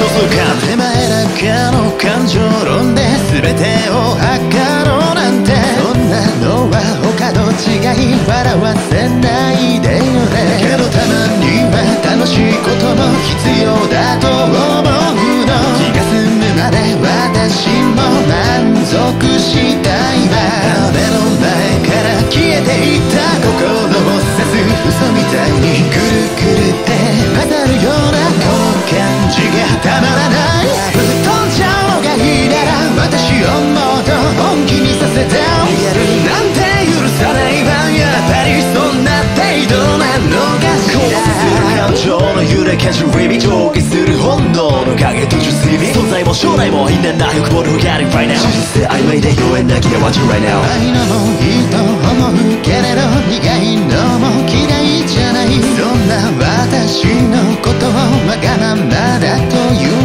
少数感手前だけの感情論で全てを測ろうなんて、そんなのは他と違い笑わせないでよね。けどたまには楽しいことも必要だと思うの。気が済むまで私も満足したいわ。目の前から消えていった心を刺す嘘みたいにくるくるって混ざるようなこの感じがたまらない。ぶっ飛んじゃうのがいいなら私をもっと本気にさせて逃げるなんて許さないわ。やっぱりそんな程度なのかしら。感情の揺れ感じる意味上下する本能の影と純粋味、存在も将来も因縁な欲望の Forgetting right now。 真実性曖昧で妖艶な気がwatch right now。 愛のもいいと思うけれど苦いのも嫌いじゃない。そんな私のことをわがままだと言う